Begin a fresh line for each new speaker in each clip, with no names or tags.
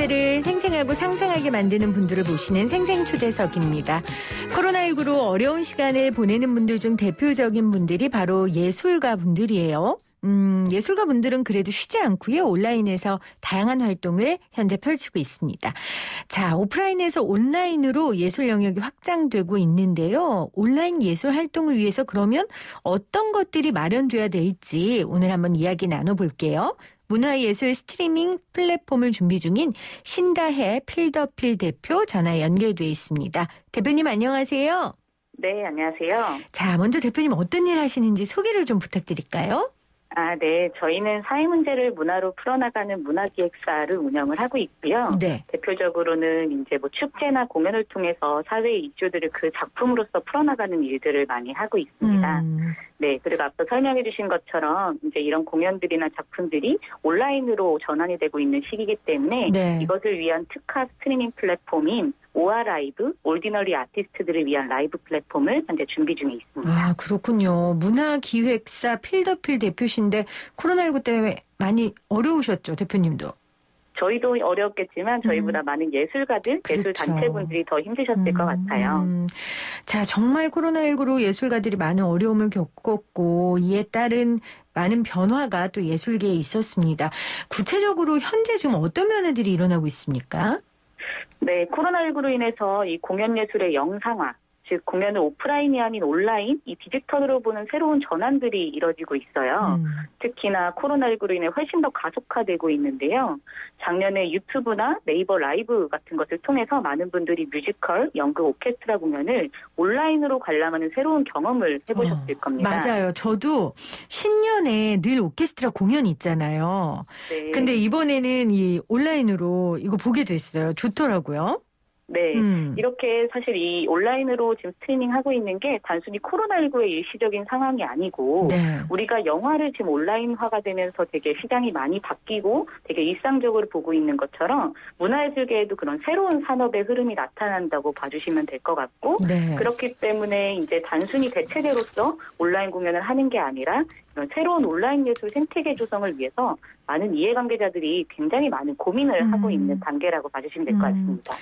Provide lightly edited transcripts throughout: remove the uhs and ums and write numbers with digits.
문제를 생생하고 상상하게 만드는 분들을 모시는 생생초대석입니다. 코로나19로 어려운 시간을 보내는 분들 중 대표적인 분들이 바로 예술가 분들이에요. 예술가 분들은 그래도 쉬지 않고요. 온라인에서 다양한 활동을 현재 펼치고 있습니다. 자, 오프라인에서 온라인으로 예술 영역이 확장되고 있는데요. 온라인 예술 활동을 위해서 그러면 어떤 것들이 마련돼야 될지 오늘 한번 이야기 나눠볼게요. 문화예술 스트리밍 플랫폼을 준비 중인 신다혜 필더필 대표 전화 연결돼 있습니다. 대표님 안녕하세요.
네, 안녕하세요.
자, 먼저 대표님 어떤 일 하시는지 소개를 좀 부탁드릴까요?
네. 저희는 사회 문제를 문화로 풀어나가는 문화기획사를 운영을 하고 있고요.
네.
대표적으로는 이제 축제나 공연을 통해서 사회 이슈들을 그 작품으로서 풀어나가는 일들을 많이 하고 있습니다. 네. 그리고 앞서 설명해 주신 것처럼 이제 이런 공연들이나 작품들이 온라인으로 전환이 되고 있는 시기이기 때문에
네.
이것을 위한 특화 스트리밍 플랫폼인 오아 라이브, 올디너리 아티스트들을 위한 라이브 플랫폼을 현재 준비 중에 있습니다.
아, 그렇군요. 문화기획사 필더필 대표신데 코로나19 때문에 많이 어려우셨죠, 대표님도?
저희도 어렵겠지만 저희보다 많은 예술가들,
그렇죠.
예술 단체분들이 더 힘드셨을 것 같아요.
자, 정말 코로나19로 예술가들이 많은 어려움을 겪었고 이에 따른 많은 변화가 또 예술계에 있었습니다. 구체적으로 현재 지금 어떤 변화들이 일어나고 있습니까?
네, 코로나19로 인해서 이 공연 예술의 영상화, 즉 공연을 오프라인이 아닌 온라인, 이 디지털로 보는 새로운 전환들이 이뤄지고 있어요. 특히나 코로나19로 인해 훨씬 더 가속화되고 있는데요. 작년에 유튜브나 네이버 라이브 같은 것을 통해서 많은 분들이 뮤지컬, 연극, 오케스트라 공연을 온라인으로 관람하는 새로운 경험을 해보셨을 겁니다.
맞아요. 저도 신년에 늘 오케스트라 공연이 있잖아요.
네.
근데 이번에는 이 온라인으로 이거 보게 됐어요. 좋더라고요.
네. 이렇게 사실 이 온라인으로 지금 스트리밍하고 있는 게 단순히 코로나19의 일시적인 상황이 아니고
네.
우리가 영화를 지금 온라인화가 되면서 되게 시장이 많이 바뀌고 되게 일상적으로 보고 있는 것처럼 문화예술계에도 그런 새로운 산업의 흐름이 나타난다고 봐주시면 될 것 같고
네.
그렇기 때문에 이제 단순히 대체제로서 온라인 공연을 하는 게 아니라 이런 새로운 온라인 예술 생태계 조성을 위해서 많은 이해관계자들이 굉장히 많은 고민을 하고 있는 단계라고 봐주시면 될 것 같습니다.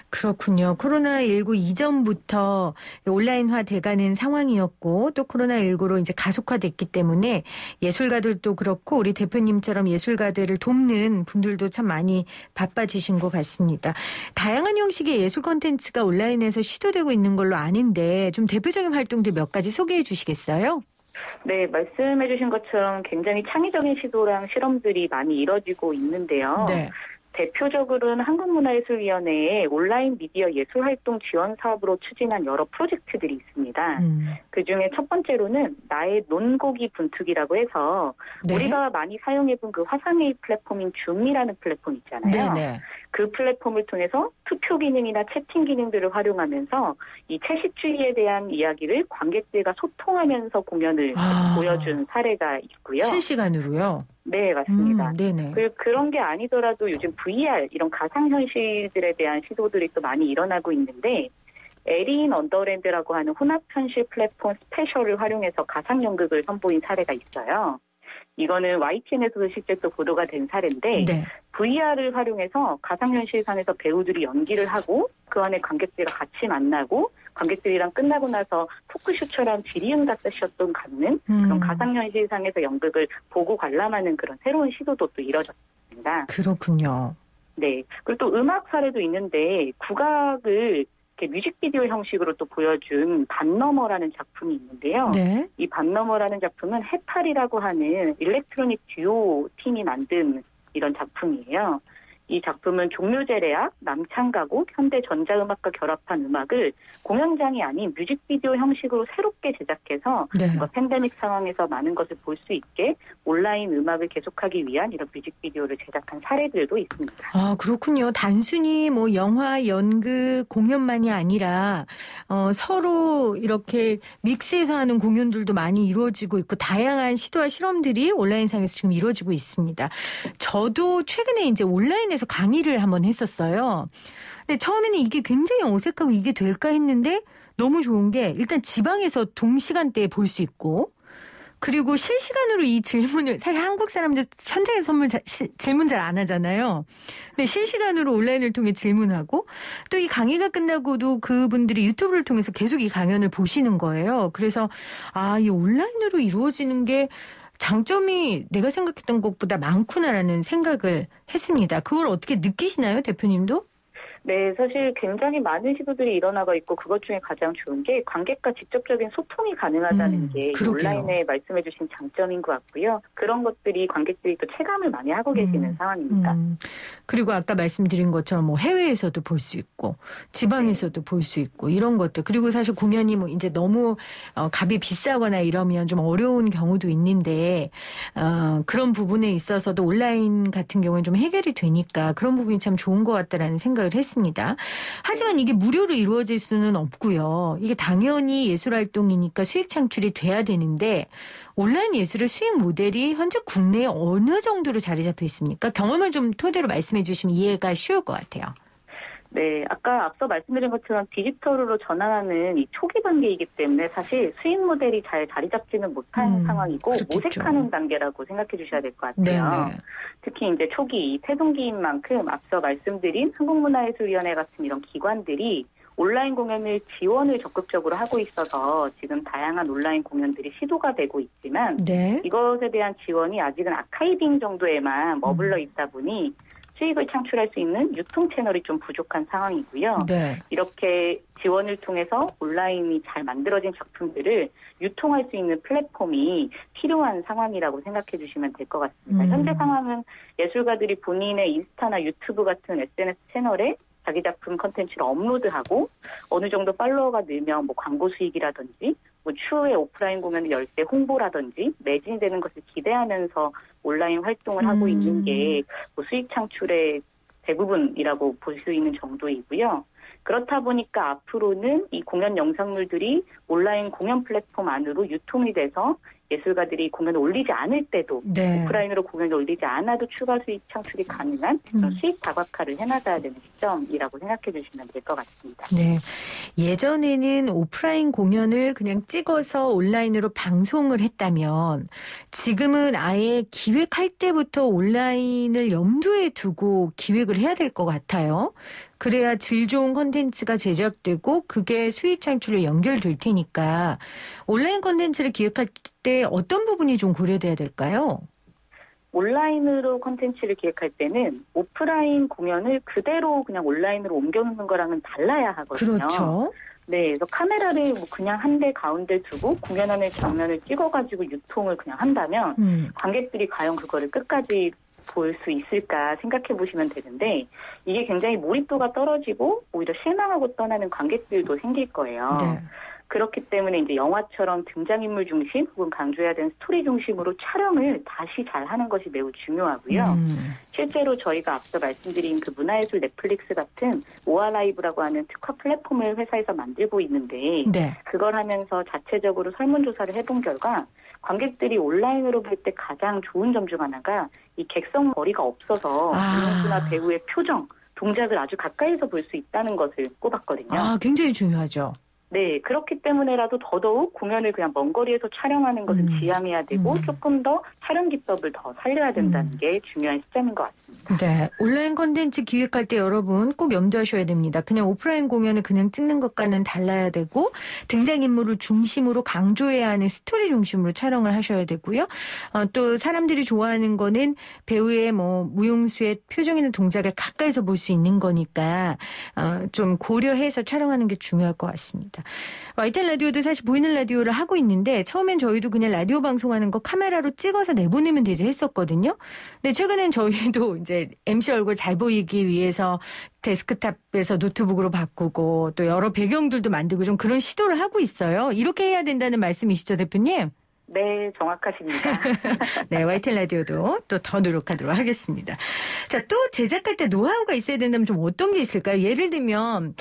그렇군요. 코로나19 이전부터 온라인화 돼가는 상황이었고 또 코로나19로 이제 가속화됐기 때문에 예술가들도 그렇고 우리 대표님처럼 예술가들을 돕는 분들도 참 많이 바빠지신 것 같습니다. 다양한 형식의 예술 콘텐츠가 온라인에서 시도되고 있는 걸로 아는데 좀 대표적인 활동들 몇 가지 소개해 주시겠어요?
네, 말씀해 주신 것처럼 굉장히 창의적인 시도랑 실험들이 많이 이뤄지고 있는데요.
네.
대표적으로는 한국문화예술위원회의 온라인 미디어 예술활동 지원 사업으로 추진한 여러 프로젝트들이 있습니다. 그중에 첫 번째로는 나의 논고기 분투기라고 해서
네.
우리가 많이 사용해본 그 화상회의 플랫폼인 줌이라는 플랫폼 있잖아요.
네네.
그 플랫폼을 통해서 투표 기능이나 채팅 기능들을 활용하면서 이 채식주의에 대한 이야기를 관객들과 소통하면서 공연을 보여준 사례가 있고요.
실시간으로요?
네, 맞습니다.
네네.
그런 게 아니더라도 요즘 VR, 이런 가상현실들에 대한 시도들이 또 많이 일어나고 있는데 에리인 언더랜드라고 하는 혼합현실 플랫폼 스페셜을 활용해서 가상연극을 선보인 사례가 있어요. 이거는 YTN에서도 실제 또 보도가 된 사례인데
네.
VR을 활용해서 가상현실상에서 배우들이 연기를 하고 그 안에 관객들과 같이 만나고 관객들이랑 끝나고 나서 토크쇼처럼 질의응답 세션도 갖는 그런 가상현실상에서 연극을 보고 관람하는 그런 새로운 시도도 또 이뤄졌습니다.
그렇군요.
네. 그리고 또 음악 사례도 있는데 국악을 이렇게 뮤직비디오 형식으로 또 보여준 밤너머라는 작품이 있는데요.
네.
이 밤너머라는 작품은 해탈이라고 하는 일렉트로닉 듀오 팀이 만든 이런 작품이에요. 이 작품은 종묘제례악, 남창가곡, 현대 전자음악과 결합한 음악을 공연장이 아닌 뮤직비디오 형식으로 새롭게 제작해서
네.
팬데믹 상황에서 많은 것을 볼 수 있게 온라인 음악을 계속하기 위한 이런 뮤직비디오를 제작한 사례들도 있습니다.
아, 그렇군요. 단순히 뭐 영화, 연극, 공연만이 아니라 서로 이렇게 믹스해서 하는 공연들도 많이 이루어지고 있고 다양한 시도와 실험들이 온라인상에서 지금 이루어지고 있습니다. 저도 최근에 이제 온라인에서 강의를 한번 했었어요. 근데 처음에는 이게 굉장히 어색하고 이게 될까 했는데 너무 좋은 게 일단 지방에서 동시간대에 볼 수 있고 그리고 실시간으로 이 질문을 사실 한국 사람들 현장에서 질문 잘 안 하잖아요. 근데 실시간으로 온라인을 통해 질문하고 또 이 강의가 끝나고도 그분들이 유튜브를 통해서 계속 이 강연을 보시는 거예요. 그래서 이 온라인으로 이루어지는 게 장점이 내가 생각했던 것보다 많구나라는 생각을 했습니다. 그걸 어떻게 느끼시나요, 대표님도?
네, 사실 굉장히 많은 시도들이 일어나고 있고 그것 중에 가장 좋은 게 관객과 직접적인 소통이 가능하다는 게 온라인에 말씀해 주신 장점인 것 같고요. 그런 것들이 관객들이 또 체감을 많이 하고 계시는 상황입니다.
그리고 아까 말씀드린 것처럼 뭐 해외에서도 볼 수 있고 지방에서도 볼 수 있고 이런 것들. 그리고 사실 공연이 뭐 이제 너무 값이 비싸거나 이러면 좀 어려운 경우도 있는데 그런 부분에 있어서도 온라인 같은 경우는 좀 해결이 되니까 그런 부분이 참 좋은 것 같다라는 생각을 했습니다. 하지만 이게 무료로 이루어질 수는 없고요. 이게 당연히 예술활동이니까 수익 창출이 돼야 되는데 온라인 예술의 수익 모델이 현재 국내에 어느 정도로 자리 잡혀 있습니까? 경험을 좀 토대로 말씀해 주시면 이해가 쉬울 것 같아요.
네, 아까 앞서 말씀드린 것처럼 디지털로 전환하는 이 초기 단계이기 때문에 사실 수익 모델이 잘 자리 잡지는 못한 상황이고 그렇겠죠. 모색하는 단계라고 생각해 주셔야 될 것 같아요. 네네. 특히 이제 초기 태동기인 만큼 앞서 말씀드린 한국문화예술위원회 같은 이런 기관들이 온라인 공연을 지원을 적극적으로 하고 있어서 지금 다양한 온라인 공연들이 시도가 되고 있지만 네. 이것에 대한 지원이 아직은 아카이빙 정도에만 머물러 있다 보니 수익을 창출할 수 있는 유통 채널이 좀 부족한 상황이고요. 네. 이렇게 지원을 통해서 온라인이 잘 만들어진 작품들을 유통할 수 있는 플랫폼이 필요한 상황이라고 생각해 주시면 될 것 같습니다. 현재 상황은 예술가들이 본인의 인스타나 유튜브 같은 SNS 채널에 자기 작품 컨텐츠를 업로드하고 어느 정도 팔로워가 늘면 뭐 광고 수익이라든지 뭐 추후에 오프라인 공연을 열 때 홍보라든지 매진되는 것을 기대하면서 온라인 활동을 하고 있는 게 뭐 수익 창출의 대부분이라고 볼 수 있는 정도이고요. 그렇다 보니까 앞으로는 이 공연 영상물들이 온라인 공연 플랫폼 안으로 유통이 돼서 예술가들이 공연을 올리지 않을 때도 네. 오프라인으로 공연을 올리지 않아도 추가 수익 창출이 가능한 그런 수익 다각화를 해나가야 되는 시점이라고 생각해 주시면 될 것 같습니다.
네, 예전에는 오프라인 공연을 그냥 찍어서 온라인으로 방송을 했다면 지금은 아예 기획할 때부터 온라인을 염두에 두고 기획을 해야 될 것 같아요. 그래야 질 좋은 콘텐츠가 제작되고 그게 수익 창출로 연결될 테니까 온라인 콘텐츠를 기획할 때 어떤 부분이 좀 고려돼야 될까요?
온라인으로 콘텐츠를 기획할 때는 오프라인 공연을 그대로 그냥 온라인으로 옮겨놓는 거랑은 달라야 하거든요. 그렇죠. 네, 그래서 카메라를 뭐 그냥 한 대 가운데 두고 공연하는 장면을 찍어가지고 유통을 그냥 한다면 관객들이 과연 그거를 끝까지 볼 수 있을까 생각해 보시면 되는데 이게 굉장히 몰입도가 떨어지고 오히려 실망하고 떠나는 관객들도 생길 거예요. 네. 그렇기 때문에 이제 영화처럼 등장인물 중심 혹은 강조해야 되는 스토리 중심으로 촬영을 다시 잘 하는 것이 매우 중요하고요. 실제로 저희가 앞서 말씀드린 그 문화예술 넷플릭스 같은 오아라이브라고 하는 특화 플랫폼을 회사에서 만들고 있는데 네. 그걸 하면서 자체적으로 설문조사를 해본 결과 관객들이 온라인으로 볼 때 가장 좋은 점 중 하나가 이 객석 거리가 없어서 인물이나 배우의 표정, 동작을 아주 가까이서 볼 수 있다는 것을 꼽았거든요.
굉장히 중요하죠.
네, 그렇기 때문에라도 더더욱 공연을 그냥 먼 거리에서 촬영하는 것은 지양해야 되고 조금 더 촬영 기법을 더 살려야 된다는 게 중요한 시점인 것 같습니다.
네, 온라인 콘텐츠 기획할 때 여러분 꼭 염두하셔야 됩니다. 그냥 오프라인 공연을 그냥 찍는 것과는 달라야 되고 등장인물을 중심으로 강조해야 하는 스토리 중심으로 촬영을 하셔야 되고요. 또 사람들이 좋아하는 거는 배우의 뭐 무용수의 표정이나 동작을 가까이서 볼 수 있는 거니까 좀 고려해서 촬영하는 게 중요할 것 같습니다. YTN 라디오도 사실 보이는 라디오를 하고 있는데 처음엔 저희도 그냥 라디오 방송하는 거 카메라로 찍어서 내보내면 되지 했었거든요. 근데 최근엔 저희도 이제 MC 얼굴 잘 보이기 위해서 데스크탑에서 노트북으로 바꾸고 또 여러 배경들도 만들고 좀 그런 시도를 하고 있어요. 이렇게 해야 된다는 말씀이시죠, 대표님?
네, 정확하십니다.
네, YTN 라디오도 또 더 노력하도록 하겠습니다. 자, 또 제작할 때 노하우가 있어야 된다면 좀 어떤 게 있을까요? 예를 들면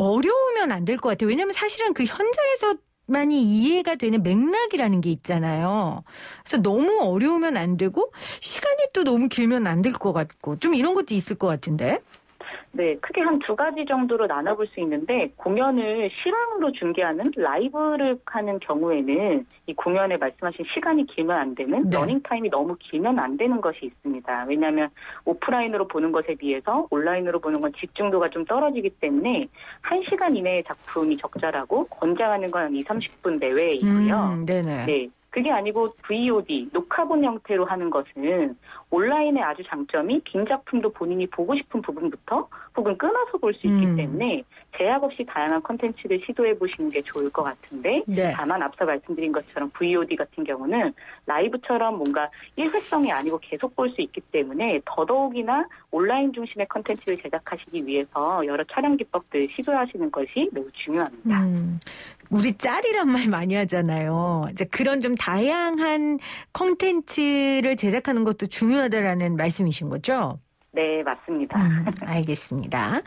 어려우면 안 될 것 같아요. 왜냐하면 사실은 그 현장에서 많이 이해가 되는 맥락이라는 게 있잖아요. 그래서 너무 어려우면 안 되고 시간이 또 너무 길면 안 될 것 같고 좀 이런 것도 있을 것 같은데.
네, 크게 한 두 가지 정도로 나눠볼 수 있는데 공연을 실황으로 중계하는 라이브를 하는 경우에는 이 공연에 말씀하신 시간이 길면 안 되는 러닝타임이 너무 길면 안 되는 것이 있습니다. 왜냐하면 오프라인으로 보는 것에 비해서 온라인으로 보는 건 집중도가 좀 떨어지기 때문에 1시간 이내의 작품이 적절하고 권장하는 건 한 20-30분 내외이고요.
네네.
네. 그게 아니고 VOD, 녹화본 형태로 하는 것은 온라인의 아주 장점이 긴 작품도 본인이 보고 싶은 부분부터 혹은 끊어서 볼 수 있기 때문에 제약 없이 다양한 콘텐츠를 시도해 보시는 게 좋을 것 같은데 다만 앞서 말씀드린 것처럼 VOD 같은 경우는 라이브처럼 뭔가 일회성이 아니고 계속 볼 수 있기 때문에 더더욱이나 온라인 중심의 콘텐츠를 제작하시기 위해서 여러 촬영 기법들 시도하시는 것이 매우 중요합니다.
우리 짤이란 말 많이 하잖아요. 이제 그런 좀 다양한 콘텐츠를 제작하는 것도 중요하다라는 말씀이신 거죠?
네, 맞습니다.
알겠습니다.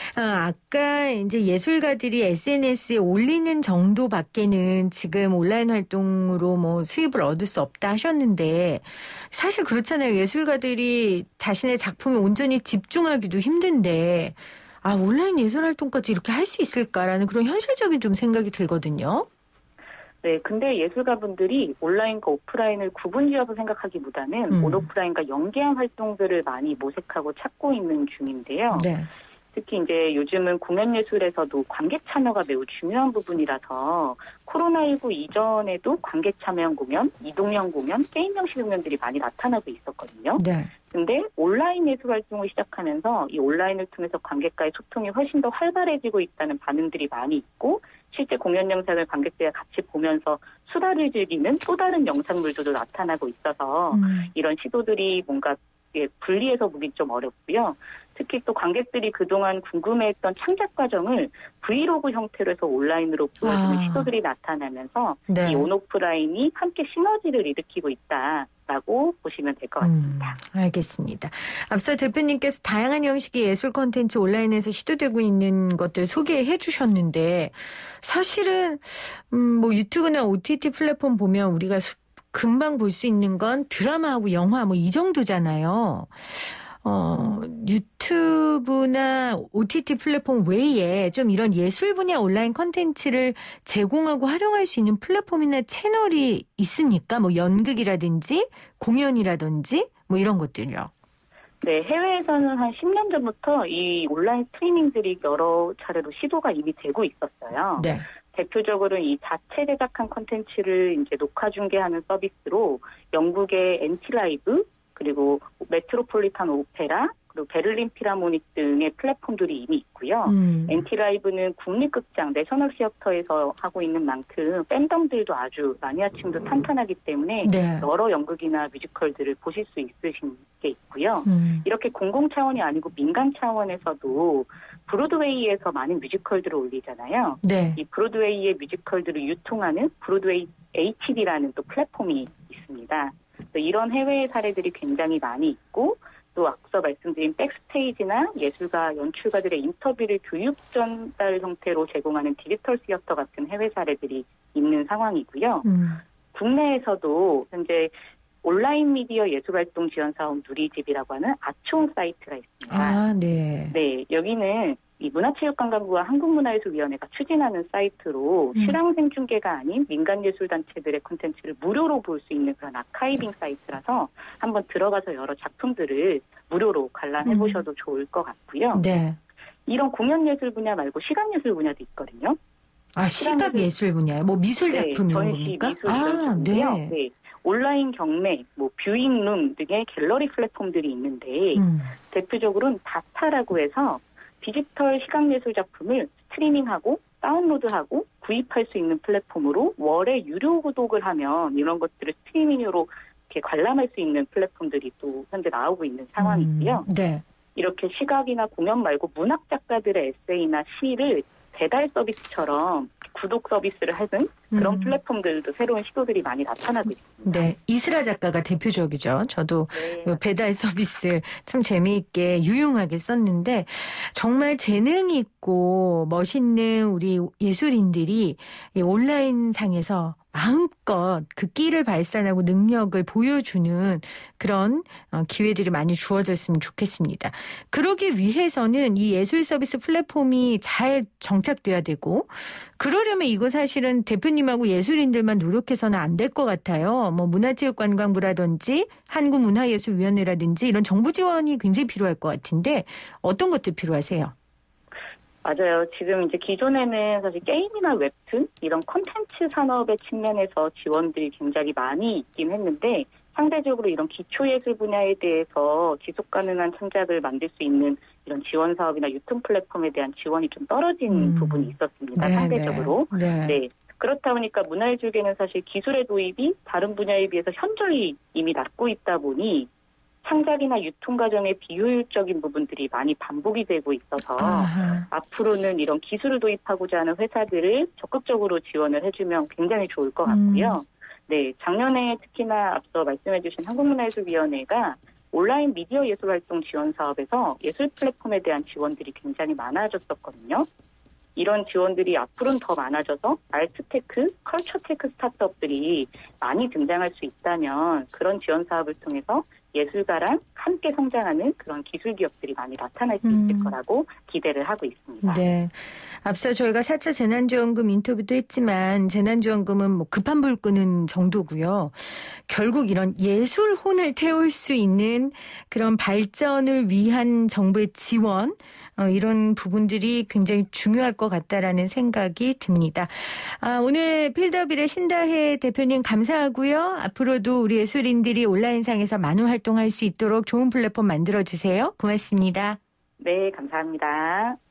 아까 이제 예술가들이 SNS에 올리는 정도밖에는 지금 온라인 활동으로 뭐 수입을 얻을 수 없다 하셨는데 사실 그렇잖아요. 예술가들이 자신의 작품에 온전히 집중하기도 힘든데 온라인 예술 활동까지 이렇게 할 수 있을까라는 그런 현실적인 좀 생각이 들거든요.
네, 근데 예술가분들이 온라인과 오프라인을 구분지어서 생각하기보다는 온오프라인과 연계한 활동들을 많이 모색하고 찾고 있는 중인데요. 네. 특히 이제 요즘은 공연 예술에서도 관객 참여가 매우 중요한 부분이라서 코로나19 이전에도 관객 참여형 공연, 이동형 공연, 게임형 시공연들이 많이 나타나고 있었거든요. 네. 근데 온라인 예술 활동을 시작하면서 이 온라인을 통해서 관객과의 소통이 훨씬 더 활발해지고 있다는 반응들이 많이 있고 실제 공연 영상을 관객들과 같이 보면서 수다를 즐기는 또 다른 영상물들도 나타나고 있어서 이런 시도들이 뭔가 분리해서 보기 좀 어렵고요. 특히 또 관객들이 그동안 궁금해했던 창작 과정을 브이로그 형태로 해서 온라인으로 보여주는 시도들이 나타나면서 이 온오프라인이 함께 시너지를 일으키고 있다라고 보시면 될 것 같습니다.
알겠습니다. 앞서 대표님께서 다양한 형식의 예술 콘텐츠 온라인에서 시도되고 있는 것들 소개해 주셨는데 사실은 뭐 유튜브나 OTT 플랫폼 보면 우리가 금방 볼 수 있는 건 드라마하고 영화 뭐 이 정도잖아요. 유튜브나 OTT 플랫폼 외에 좀 이런 예술 분야 온라인 콘텐츠를 제공하고 활용할 수 있는 플랫폼이나 채널이 있습니까? 뭐 연극이라든지 공연이라든지 뭐 이런 것들요.
네, 해외에서는 한 10년 전부터 이 온라인 스트리밍들이 여러 차례로 시도가 이미 되고 있었어요. 네. 대표적으로 이 자체 제작한 콘텐츠를 이제 녹화 중계하는 서비스로 영국의 엔티라이브 그리고 메트로폴리탄 오페라 그리고 베를린 필하모닉 등의 플랫폼들이 이미 있고요. 엔티라이브는 국립극장 내셔널 시어터에서 하고 있는 만큼 팬덤들도 아주 마니아층도 탄탄하기 때문에 여러 연극이나 뮤지컬들을 보실 수 있으신 게 있고요. 이렇게 공공 차원이 아니고 민간 차원에서도 브로드웨이에서 많은 뮤지컬들을 올리잖아요. 이 브로드웨이의 뮤지컬들을 유통하는 브로드웨이 HD라는 또 플랫폼이 있습니다. 이런 해외의 사례들이 굉장히 많이 있고 또 앞서 말씀드린 백스테이지나 예술가, 연출가들의 인터뷰를 교육 전달 형태로 제공하는 디지털 시어터 같은 해외 사례들이 있는 상황이고요. 국내에서도 현재 온라인 미디어 예술활동 지원 사업 누리집이라고 하는 아촌 사이트가 있습니다. 네, 여기는 이 문화체육관광부와 한국문화예술위원회가 추진하는 사이트로 실황 생중계가 아닌 민간예술단체들의 콘텐츠를 무료로 볼 수 있는 그런 아카이빙 사이트라서 한번 들어가서 여러 작품들을 무료로 관람해 보셔도 좋을 것 같고요. 이런 공연예술 분야 말고 시각예술 분야도 있거든요.
시각예술 분야요? 뭐 미술 작품 이런 겁니까?
전시, 미술 이런 작품이요. 네. 온라인 경매, 뭐 뷰잉룸 등의 갤러리 플랫폼들이 있는데 대표적으로는 다타라고 해서 디지털 시각예술 작품을 스트리밍하고 다운로드하고 구입할 수 있는 플랫폼으로 월에 유료 구독을 하면 이런 것들을 스트리밍으로 이렇게 관람할 수 있는 플랫폼들이 또 현재 나오고 있는 상황이고요. 이렇게 시각이나 공연 말고 문학 작가들의 에세이나 시를 배달 서비스처럼 구독 서비스를 하는 그런 플랫폼들도 새로운 시도들이 많이 나타나고 있습니다.
네, 이슬아 작가가 대표적이죠. 저도 배달 서비스 참 재미있게 유용하게 썼는데 정말 재능이 있고 멋있는 우리 예술인들이 이 온라인 상에서 마음껏 그 끼를 발산하고 능력을 보여주는 그런 기회들이 많이 주어졌으면 좋겠습니다. 그러기 위해서는 이 예술 서비스 플랫폼이 잘 정착돼야 되고 그러려면 이거 사실은 대표님하고 예술인들만 노력해서는 안 될 것 같아요. 뭐 문화체육관광부라든지 한국문화예술위원회라든지 이런 정부 지원이 굉장히 필요할 것 같은데 어떤 것들 필요하세요?
맞아요. 지금 이제 기존에는 사실 게임이나 웹툰 이런 콘텐츠 산업의 측면에서 지원들이 굉장히 많이 있긴 했는데 상대적으로 이런 기초예술 분야에 대해서 지속 가능한 창작을 만들 수 있는 이런 지원 사업이나 유통 플랫폼에 대한 지원이 좀 떨어진 부분이 있었습니다. 상대적으로. 네. 그렇다 보니까 문화예술계는 사실 기술의 도입이 다른 분야에 비해서 현저히 이미 낮고 있다 보니 창작이나 유통 과정의 비효율적인 부분들이 많이 반복이 되고 있어서 앞으로는 이런 기술을 도입하고자 하는 회사들을 적극적으로 지원을 해주면 굉장히 좋을 것 같고요. 네, 작년에 특히나 앞서 말씀해주신 한국문화예술위원회가 온라인 미디어 예술활동 지원 사업에서 예술 플랫폼에 대한 지원들이 굉장히 많아졌었거든요. 이런 지원들이 앞으로는 더 많아져서 아트테크, 컬처테크 스타트업들이 많이 등장할 수 있다면 그런 지원 사업을 통해서 예술가랑 함께 성장하는 그런 기술 기업들이 많이 나타날 수 있을 거라고 기대를 하고 있습니다.
네. 앞서 저희가 4차 재난지원금 인터뷰도 했지만 재난지원금은 뭐 급한 불 끄는 정도고요. 결국 이런 예술혼을 태울 수 있는 그런 발전을 위한 정부의 지원 이런 부분들이 굉장히 중요할 것 같다라는 생각이 듭니다. 오늘 필더빌의 신다혜 대표님 감사하고요. 앞으로도 우리 예술인들이 온라인상에서 많은 활동할 수 있도록 좋은 플랫폼 만들어주세요. 고맙습니다.
네, 감사합니다.